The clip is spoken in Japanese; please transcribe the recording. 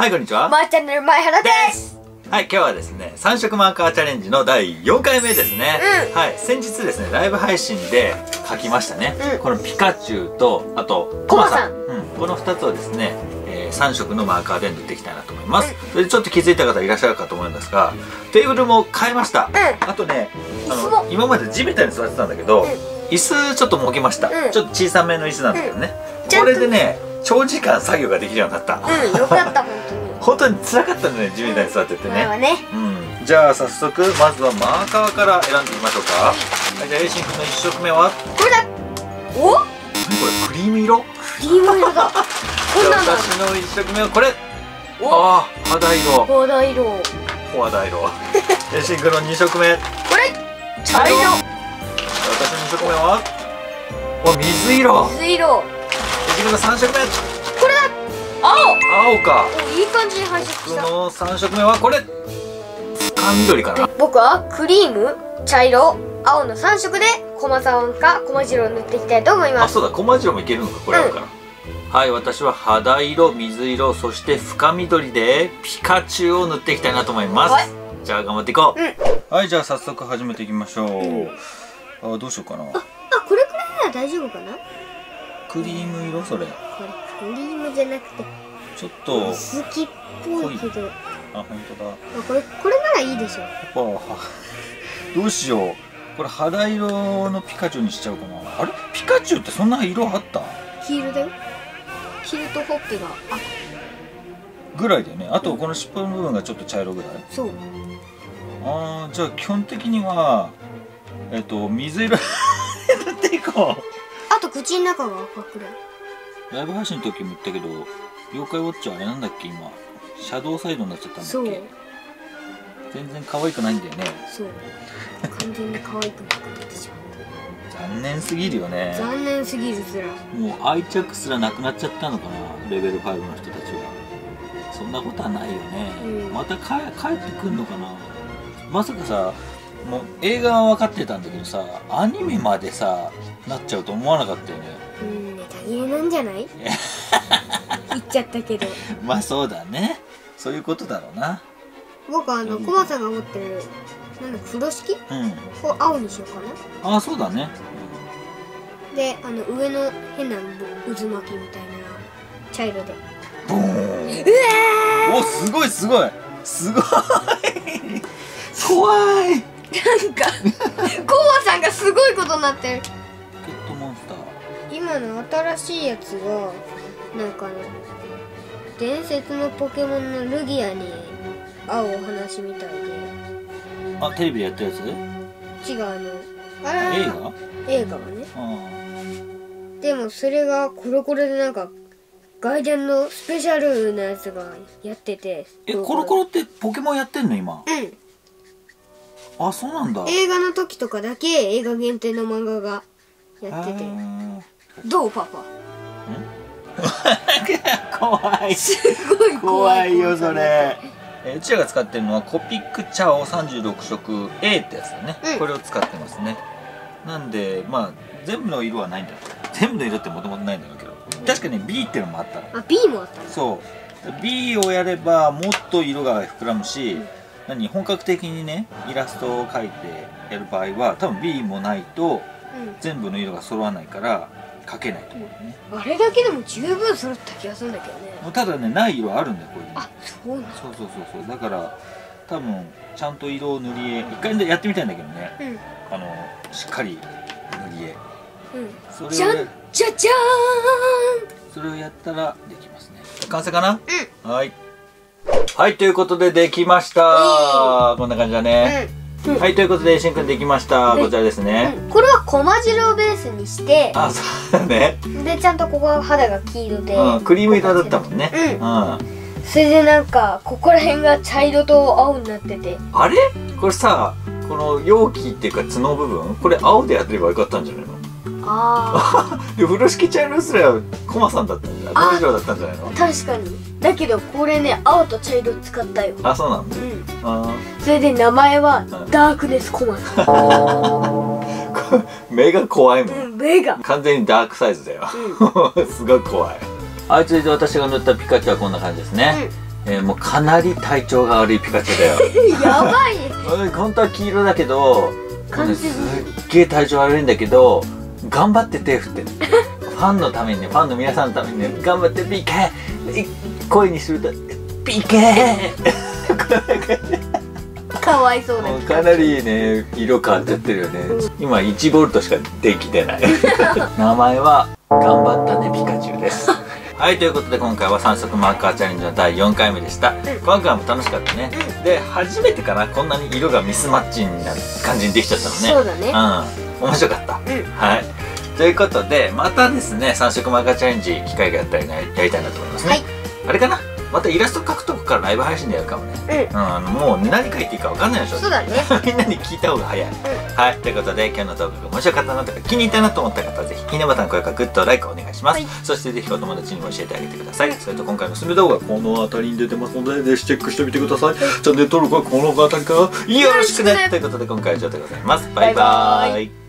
はい、こんにちは。 マーチャンネル前原です。 はい、今日はですね、3色マーカーチャレンジの第4回目ですね。はい、先日ですね、ライブ配信で描きましたね。このピカチュウと、あと、コマさん。この2つをですね、3色のマーカーで塗っていきたいなと思います。それでちょっと気づいた方いらっしゃるかと思うんですが、テーブルも変えました。あとね、今まで地べたに座ってたんだけど、椅子ちょっと設けました。ちょっと小さめの椅子なんだけどね。これでね、長時間作業ができるようになった。 よかった、本当に。 本当に辛かったんだね、地べたに座っててね。じゃあ早速まずはマーカーから選んでみましょうか。はい、じゃあエイシン君の1色目はこれだ。お？ 何これ、クリーム色？ クリーム色だ。 じゃあ私の1色目はこれ。ああ、肌色。 肌色。 肌色。エイシン君の2色目。 これ。茶色。 私の2色目は。水色。 水色。 エイシン君の3色目。 これだ。青か。 いい感じに配色した。 この3色目はこれ。深緑かな。 僕はクリーム、茶色、青の3色でコマさんかコマ白を塗っていきたいと思います。 あ、そうだ、コマ白もいけるのか、これあるから。はい、私は肌色、水色、そして深緑でピカチュウを塗っていきたいなと思います。じゃあ頑張っていこう。はい、じゃあ早速始めていきましょう。どうしようかな。 これくらいなら大丈夫かな。 クリーム色、それ。 これクリームじゃなくてちょっと薄黄っぽいけど。 あ、本当だ。 これならいいでしょ。 どうしよう。これ肌色のピカチュウにしちゃうかな。あれ、ピカチュウってそんな色あった？ 黄色だよ。黄色とほっぺがぐらいだよね。あとこの尻尾の部分がちょっと茶色ぐらい。 そう。 じゃあ基本的には水色塗っていこう。 あと口の中が赤くらい。 ライブ配信の時も言ったけど、妖怪ウォッチはあれなんだっけ、今シャドウサイドになっちゃったんだっけ。そう。全然可愛くないんだよね。そう。 完全に可愛くなくなってしまう。 残念すぎるよね。 残念すぎるすら。 もう愛着すらなくなっちゃったのかな、レベル5の人たちは。そんなことはないよね。また帰ってくんのかな。まさかさ、もう映画は分かってたんだけどさ、アニメまでさなっちゃうと思わなかったよね。 ネタ切れなんじゃない？言っちゃったけど。 まあそうだね。そういうことだろうな。 僕コマさんが持ってる風呂敷？を青にしようかな。 あ、そうだね。 で上の変な渦巻きみたいな茶色で。ボーン。 お、すごいすごいすごい。怖い。 なんかコマさんがすごいことになってる。 ポケットモンスター。 今の新しいやつがなんか伝説のポケモンのルギアに会うお話みたいで。 あ、テレビでやったやつ？ 違う映画はね。でもそれがコロコロでなんか外伝のスペシャルなやつがやってて。 コロコロってポケモンやってんの今？あ、そうなんだ。 映画の時とかだけ映画限定の漫画がやってて。どうパパ？ 怖い。 すごい怖いよそれ。うちらが使ってるのはコピックチャオ36色 A ってやつだね。これを使ってますね。なんでまあ全部の色はないんだよ。全部の色ってもともとないんだろうけど、確かに B っていうのもあったの。 B もあったの。 そう、 B をやればもっと色が膨らむし、本格的にねイラストを描いてやる場合は多分 B もないと全部の色が揃わないから描けないと思うね。あれだけでも十分揃った気がするんだけどね。 ただね、ない色あるんだよこれ。 あ、そうなんだ。 そうだから多分ちゃんと色を塗り絵一回やってみたいんだけどね、しっかり塗り絵、それをじゃじゃじゃーん、それをやったらできますね。完成かな？はい、ということでできました。こんな感じだね。はい、ということでしんくんできました。こちらですね。これはコマ白をベースにして、あ、そうだね。でちゃんとここは肌が黄色でクリーム色だったもんね。それでなんかここら辺が茶色と青になってて、あれこれさ、この容器っていうか角部分、これ青でやってればよかったんじゃないの？ああ。で風呂敷茶色すらコマさんだったんじゃない？コマ白だったんじゃないの？確かに。だけどこれね、青と茶色使ったよ。あ、そうなんだ。それで名前はダークネスコマさん。目が怖いもん。目が完全にダークサイズだよ。すごい怖い。はい、続いて私が塗ったピカチュウはこんな感じですね。 もうかなり体調が悪いピカチュウだよやばい本当は黄色だけどすっげえ体調悪いんだけど頑張って手振ってるファンのためにね、ファンの皆さんのためにね、頑張ってピケ声にするとピケかわいそうだかなりね色変わっちゃってるよね、今1ボルトしか電気出ない名前は頑張ったねピカチュウですはい、ということで今回は3色マーカーチャレンジの第4回目でした、今回も楽しかったね、で初めてかな、こんなに色がミスマッチになる感じにできちゃったのね。 そうだね、 面白かった、はい、ということでまたですね3色マーカーチャレンジ機会があったらやりたいなと思いますね、はい、あれかな、またイラスト描くとこからライブ配信でやるかもね、もう何描いていいか分かんないでしょ。 そうだねみんなに聞いた方が早い、はい、ということで今日の動画が面白かったなとか気に入ったなと思った方はぜひいいねボタン、高評価、グッド、ライクお願いします、そしてぜひお友達にも教えてあげてください、それと今回のおすすめ動画この辺りに出てますのでぜひチェックしてみてください、チャンネル登録はこの辺りからよろしくねということで今回は以上でございます。バイバーイ。